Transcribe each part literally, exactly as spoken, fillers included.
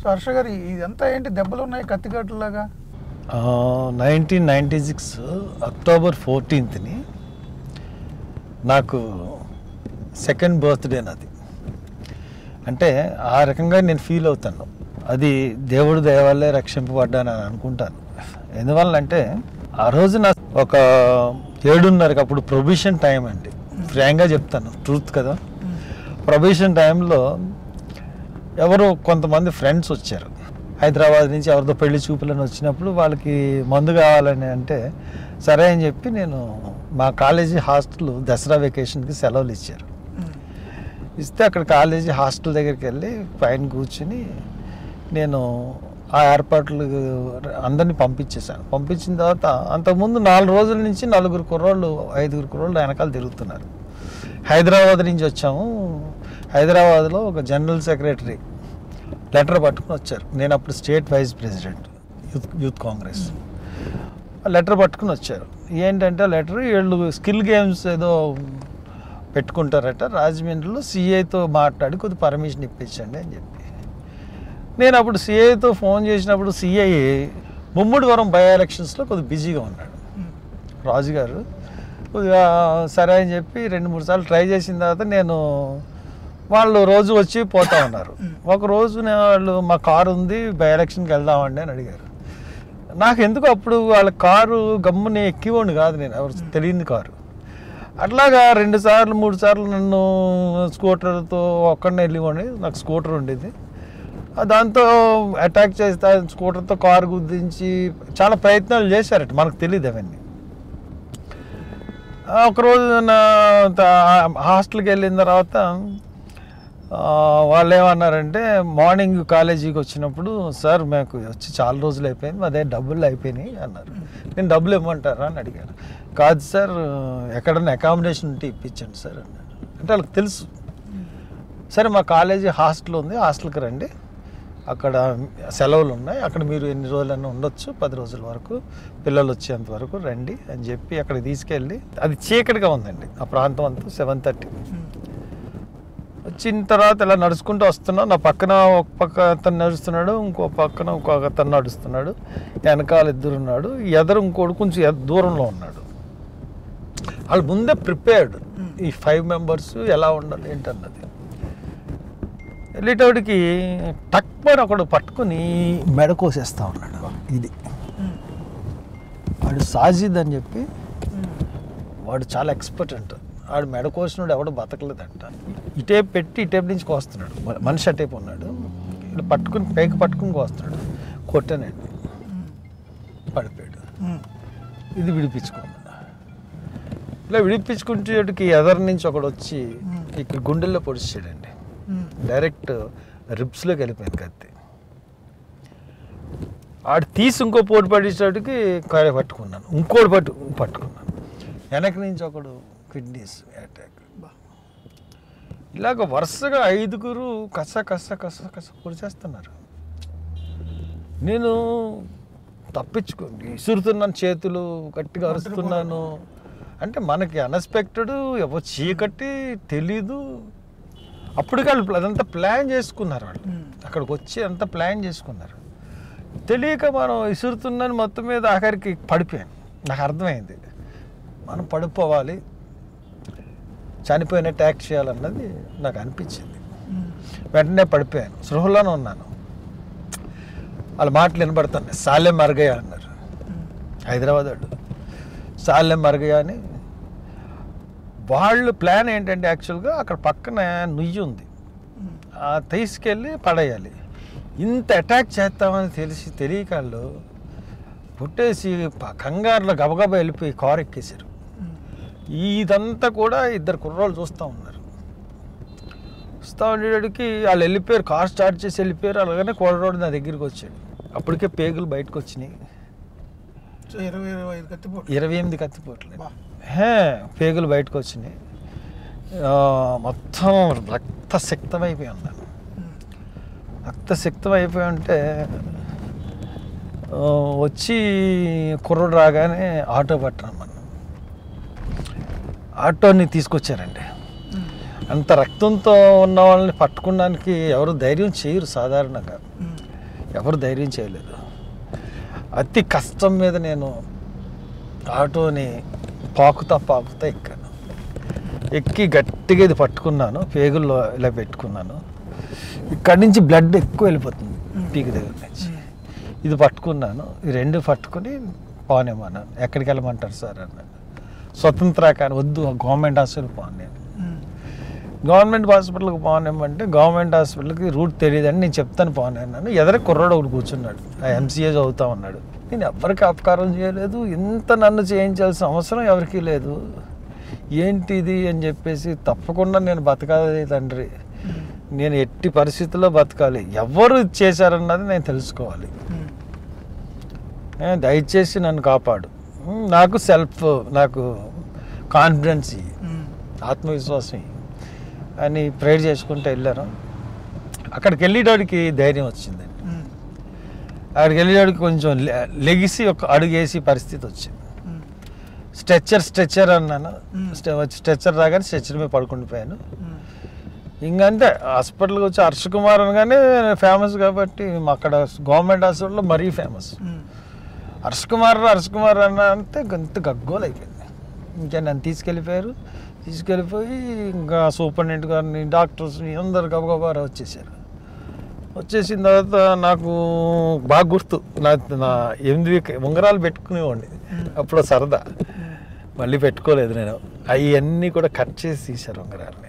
So Harsha గారు ఇదంతా ఏంటి దెబ్బలు ఉన్నాయి కత్తికట్టులాగా? నైన్టీన్ నైంటీ సిక్స్ అక్టోబర్ ఫోర్టీన్త్ని నాకు సెకండ్ బర్త్డే నాది. అంటే ఆ రకంగా నేను ఫీల్ అవుతాను. అది దేవుడు దయవల్లే రక్షింపబడ్డానని అనుకుంటాను. ఎందువల్లంటే ఆ రోజు నా ఒక ఏడున్నరకి అప్పుడు ప్రొబిషన్ టైం అండి. ఫ్రాంక్గా చెప్తాను, ట్రూత్ కదా. ప్రొబిషన్ టైంలో ఎవరు కొంతమంది ఫ్రెండ్స్ వచ్చారు హైదరాబాద్ నుంచి. ఎవరితో పెళ్లి చూపులని వచ్చినప్పుడు వాళ్ళకి మందు కావాలని అంటే సరే అని చెప్పి నేను మా కాలేజీ హాస్టల్ దసరా వెకేషన్కి సెలవులు ఇచ్చారు. ఇస్తే అక్కడ కాలేజీ హాస్టల్ దగ్గరికి వెళ్ళి పైన కూర్చుని నేను ఆ ఏర్పాట్లు అందరినీ పంపించేశాను. పంపించిన తర్వాత అంతకుముందు నాలుగు రోజుల నుంచి నలుగురు కుర్రోళ్ళు ఐదుగురు కుర్రోళ్ళు వెనకాల తిరుగుతున్నారు. హైదరాబాద్ నుంచి వచ్చాము. హైదరాబాద్లో ఒక జనరల్ సెక్రటరీ లెటర్ పట్టుకుని వచ్చారు. నేను అప్పుడు state vice president youth youth Congress. Letter పట్టుకుని వచ్చారు. ఏంటంటే లెటర్ వీళ్ళు స్కిల్ గేమ్స్ ఏదో పెట్టుకుంటారట రాజమండ్రిలో, సిఐతో మాట్లాడి కొద్ది పర్మిషన్ ఇప్పించండి అని చెప్పి. నేను అప్పుడు సిఐతో ఫోన్ చేసినప్పుడు సిఐ ముమ్మడివరం బై ఎలక్షన్స్లో కొద్దిగా బిజీగా ఉన్నాడు రాజుగారు. కొద్దిగా సరే అని చెప్పి రెండు మూడు సార్లు ట్రై చేసిన తర్వాత నేను వాళ్ళు రోజు వచ్చి పోతా ఉన్నారు. ఒకరోజు వాళ్ళు మా కారు ఉంది బై ఎలక్షన్కి వెళ్దామండి అని అడిగారు. నాకు ఎందుకు అప్పుడు వాళ్ళ కారు గమ్ముని ఎక్కివ్వండి కాదు, నేను ఎవరు తెలియని కారు. అట్లాగా రెండు సార్లు మూడు సార్లు నన్ను స్కూటర్తో ఒక్కడిని వెళ్ళివ్వండి, నాకు స్కూటర్ ఉండేది. దాంతో అటాక్ చేస్తా స్కూటర్తో కారు గుద్దించి చాలా ప్రయత్నాలు చేశారట, మనకు తెలియదు అవన్నీ. ఒకరోజు నా హాస్టల్కి వెళ్ళిన తర్వాత వాళ్ళు ఏమన్నారంటే మార్నింగ్ కాలేజీకి వచ్చినప్పుడు సార్ మాకు వచ్చి చాలా రోజులు అయిపోయింది, అదే డబ్బులు అయిపోయినాయి అన్నారు. నేను డబ్బులు ఇవ్వమంటారా అని అడిగాను. కాదు సార్ ఎక్కడన్నా అకామిడేషన్ ఉంటే ఇప్పించండి సార్ అన్నాడు. అంటే వాళ్ళకి తెలుసు. సరే మా కాలేజీ హాస్టల్ ఉంది, హాస్టల్కి రండి, అక్కడ సెలవులు ఉన్నాయి, అక్కడ మీరు ఎన్ని రోజులన్నా ఉండొచ్చు, పది రోజుల వరకు పిల్లలు వచ్చేంత వరకు రండి అని చెప్పి అక్కడికి తీసుకెళ్ళి, అది చీకటిగా ఉందండి ఆ ప్రాంతం అంతా, సెవెన్ థర్టీ వచ్చిన తర్వాత ఇలా నడుచుకుంటూ వస్తున్నాం. నా పక్కన ఒక పక్క అతను నడుస్తున్నాడు, ఇంకో పక్కన ఇంకొక అతను నడుస్తున్నాడు, వెనకాల ఇద్దరు ఉన్నాడు, ఎదరు ఇంకోటి కొంచెం దూరంలో ఉన్నాడు. వాళ్ళు ముందే ప్రిపేర్డ్ ఈ ఫైవ్ మెంబర్స్ ఎలా ఉండాలి ఏంటన్నది. వెళ్ళేటోడికి టక్మని ఒకడు పట్టుకుని మెడ కోసేస్తా ఉన్నాడు. ఇది వాడు సాజిద్ అని చెప్పి, వాడు చాలా ఎక్స్పర్ట్ అంట. వాడు మెడ కోసినాడు ఎవడు బతకలేదంట. ఇటేపు పెట్టి ఇటేపు నుంచి కోస్తున్నాడు, మనిషి అటేపు ఉన్నాడు, ఇట్లా పట్టుకుని పైకి పట్టుకుని కోస్తున్నాడు. కొట్టానండి, పడిపోయాడు. ఇది విడిపించుకున్నాడు. ఇలా విడిపించుకుంటేటికి ఎదరి నుంచి ఒకడు వచ్చి ఇక్కడ గుండెల్లో పొడిచాడండి. డైరెక్ట్ రిబ్స్లోకి వెళ్ళిపోయింది కత్తి. ఆడు తీసి ఇంకో పోటు పడేసరికి కాయ పట్టుకున్నాను, ఇంకోటి పట్టు పట్టుకున్నాను వెనక నుంచి ఒకడు కిడ్నీస్ అటాక్. ఇలాగ వరుసగా ఐదుగురు కస కస కస కస పొడిచేస్తున్నారు. నేను తప్పించుకోండి విసురుతున్నాను, చేతులు గట్టిగా అరుస్తున్నాను. అంటే మనకి అన్ఎక్స్పెక్టెడ్, ఎవరు చీకటి తెలీదు. అప్పటికి వాళ్ళు అదంతా ప్లాన్ చేసుకున్నారు. వాళ్ళు అక్కడికి వచ్చి అంతా ప్లాన్ చేసుకున్నారు. తెలియక మనం విసురుతున్నాను, మొత్తం మీద ఆఖరికి పడిపోయాను. నాకు అర్థమైంది మనం పడిపోవాలి, చనిపోయిన ట్యాక్ చేయాలన్నది నాకు అనిపించింది. వెంటనే పడిపోయాను, సృహలోనే ఉన్నాను. వాళ్ళ మాటలు వినబడుతున్నాయి. సాలె మరగయ్య అన్నారు, హైదరాబాద్ వాడు. సాలె మరగయ్య అని. వాళ్ళు ప్లాన్ ఏంటంటే యాక్చువల్గా అక్కడ పక్కన నుయ్యి ఉంది, తీసుకెళ్ళి పడేయాలి. ఇంత అటాక్ చేస్తామని తెలిసి తెలియక వాళ్ళు పుట్టేసి కంగారులో గబగబా వెళ్ళిపోయి కారు ఎక్కేశారు. ఇదంతా కూడా ఇద్దరు కుర్రోళ్ళు చూస్తూ ఉన్నారు. వస్తూ ఉండేటికి వాళ్ళు వెళ్ళిపోయారు, కార్ స్టార్ట్ చేసి వెళ్ళిపోయారు. అలాగనే కుర్రోడు నా దగ్గరికి వచ్చాడు. అప్పటికే పేగులు బయటకు వచ్చినాయి. ఇరవై ఇరవై ఐదు కత్తిపోట్లు ఇరవై ఎనిమిది కత్తిపోట్లు హే పేగులు బయటకు వచ్చినాయి. మొత్తం రక్తసిక్తం అయిపోయి ఉన్నాను. రక్తసిక్తం అయిపోయి ఉంటే వచ్చి కుర్రోడు రాగానే ఆటో పట్టరమ్మను, ఆటోని తీసుకొచ్చారండి. అంత రక్తంతో ఉన్న వాళ్ళని పట్టుకోవడానికి ఎవరు ధైర్యం చేయరు సాధారణంగా. ఎవరు ధైర్యం చేయలేదు. అతి కష్టం మీద నేను ఆటోని పాకుతా పాకుతా ఎక్కాను. ఎక్కి గట్టిగా ఇది పట్టుకున్నాను, పేగుల్లో ఇలా పెట్టుకున్నాను. ఇక్కడి నుంచి బ్లడ్ ఎక్కువ వెళ్ళిపోతుంది పీక దగ్గర నుంచి. ఇది పట్టుకున్నాను, ఈ రెండు పట్టుకుని పోనేమన్నాను. ఎక్కడికి వెళ్ళమంటారు సార్ అన్నాను. స్వతంత్ర కానీ వద్దు, గవర్నమెంట్ హాస్పిటల్ పోను నేను. గవర్నమెంట్ హాస్పిటల్కి పోనేమంటే గవర్నమెంట్ హాస్పిటల్కి రూట్ తెలియదని నేను చెప్తాను పోనేన్నాను. ఎదర కుర్రాడు ఒకటి కూర్చున్నాడు, ఆ ఎంసీఏ చదువుతా ఉన్నాడు. నేను ఎవరికి అపకారం చేయలేదు, ఇంత నన్ను చేయించాల్సిన అవసరం ఎవరికీ లేదు, ఏంటిది అని చెప్పేసి తప్పకుండా నేను బతకాలి తండ్రి, నేను ఎట్టి పరిస్థితుల్లో బతకాలి, ఎవరు చేశారన్నది నేను తెలుసుకోవాలి, దయచేసి నన్ను కాపాడు, నాకు సెల్ఫ్ నాకు కాన్ఫిడెన్స్ ఆత్మవిశ్వాసం అని ప్రేయర్ చేసుకుంటూ వెళ్ళాను. అక్కడికి వెళ్ళేటోడికి ధైర్యం వచ్చిందండి. అక్కడికి వెళ్ళేటోడికి కొంచెం లెగిసి ఒక అడుగేసి పరిస్థితి వచ్చింది. స్ట్రెచ్చర్ స్ట్రెచ్చర్ అన్నాను, స్ట్రెచ్చర్ రాగానే స్ట్రెచ్చర్ మీద పడుకుండిపోయాను. ఇంకంతే హాస్పిటల్కి వచ్చి హర్ష కుమార్ అనగానే ఫేమస్ కాబట్టి అక్కడ గవర్నమెంట్ హాస్పిటల్లో మరీ ఫేమస్. హర్ష కుమార్ హర్ష కుమార్ అన్న అంటే గంత గగ్గోలు అయిపోయింది. ఇంకా నన్ను తీసుకెళ్ళిపోయారు. తీసుకెళ్ళిపోయి ఇంకా సూపరింటెండెంట్ గారిని డాక్టర్స్ని అందరు గబగబా వచ్చేసారు. వచ్చేసిన తర్వాత నాకు బాగా గుర్తు, నా నా ఎనిమిది ఉంగరాలు పెట్టుకునేవాడిని అప్పుడు సరదా, మళ్ళీ పెట్టుకోలేదు నేను. అవన్నీ కూడా కట్ చేసి తీశారు ఉంగరాలని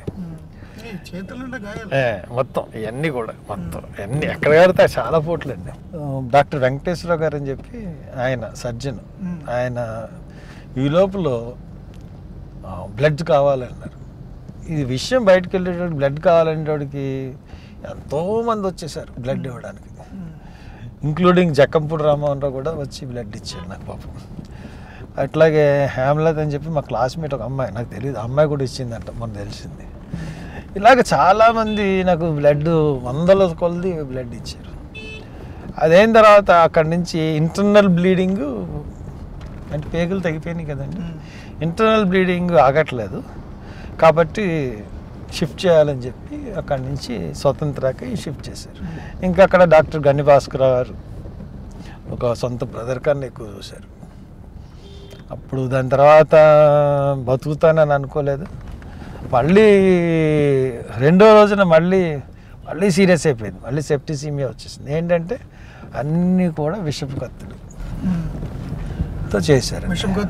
మొత్తం, ఇవన్నీ కూడా మొత్తం అన్నీ ఎక్కడ కడితే చాలా పోట్లు అండి. డాక్టర్ వెంకటేశ్వరరావు గారు అని చెప్పి ఆయన సర్జన్, ఆయన ఈ లోపల బ్లడ్ కావాలన్నారు. ఇది విషయం బయటకు వెళ్ళేటోడికి బ్లడ్ కావాలనేటోడికి ఎంతోమంది వచ్చేసారు బ్లడ్ ఇవ్వడానికి, ఇంక్లూడింగ్ జక్కంపూడి రామ్మోహన్ రావు కూడా వచ్చి బ్లడ్ ఇచ్చాడు నాకు పాపం. అట్లాగే హేమలత అని చెప్పి మా క్లాస్మేట్ ఒక అమ్మాయి, నాకు తెలియదు అమ్మాయి కూడా ఇచ్చిందంట, మొన్న తెలిసింది. ఇలాగ చాలామంది నాకు బ్లడ్ వందల కొలది బ్లడ్ ఇచ్చారు. అదైన తర్వాత అక్కడి నుంచి ఇంటర్నల్ బ్లీడింగ్ అంటే పేగులు తగ్గిపోయినాయి కదండి, ఇంటర్నల్ బ్లీడింగ్ ఆగట్లేదు కాబట్టి షిఫ్ట్ చేయాలని చెప్పి అక్కడి నుంచి స్వతంత్రకి షిఫ్ట్ చేశారు. ఇంకా అక్కడ డాక్టర్ గన్ని భాస్కర్ గారు ఒక సొంత బ్రదర్ కన్నా ఎక్కువ చూశారు. అప్పుడు దాని తర్వాత బతుకుతానని అనుకోలేదు. మళ్ళీ రెండో రోజున మళ్ళీ మళ్ళీ సీరియస్ అయిపోయింది, మళ్ళీ సెప్టిసిమియా వచ్చేసింది. ఏంటంటే అన్నీ కూడా విషపు కత్తులతో చేశారు,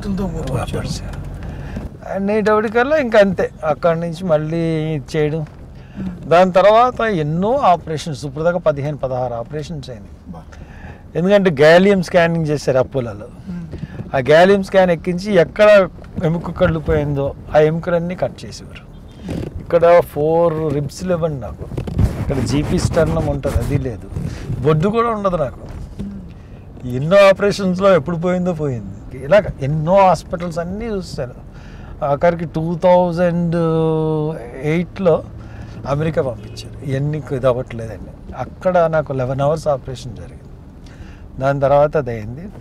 అన్నిటప్పటికల్లా ఇంకా అంతే. అక్కడి నుంచి మళ్ళీ చేయడం, దాని తర్వాత ఎన్నో ఆపరేషన్స్, ఇప్పుడు దాకా పదిహేను పదహారు ఆపరేషన్స్ అయినాయి. ఎందుకంటే గ్యాలియం స్కానింగ్ చేశారు అప్పులలో. ఆ గ్యాలియం స్కాన్ ఎక్కించి ఎక్కడ ఎముక కళ్ళిపోయిందో ఆ ఎముకలన్నీ కట్ చేసేవారు. ఇక్కడ ఫోర్ రిబ్స్ లేవండి నాకు, ఇక్కడ జీపీ స్టర్నం ఉంటుంది అది లేదు, బొడ్డు కూడా ఉండదు నాకు. ఎన్నో ఆపరేషన్స్లో ఎప్పుడు పోయిందో పోయింది. ఇలాగ ఎన్నో హాస్పిటల్స్ అన్నీ చూస్తాను. ఆఖరికి టూ థౌజండ్ ఎయిట్లో అమెరికా పంపించారు, ఇవన్నీ ఇది అవ్వట్లేదండి. అక్కడ నాకు లెవెన్ అవర్స్ ఆపరేషన్ జరిగింది. దాని తర్వాత అది అయింది.